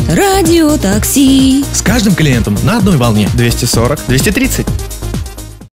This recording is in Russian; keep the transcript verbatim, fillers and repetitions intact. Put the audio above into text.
Радиотакси. С каждым клиентом на одной волне. двести сорок двести тридцать.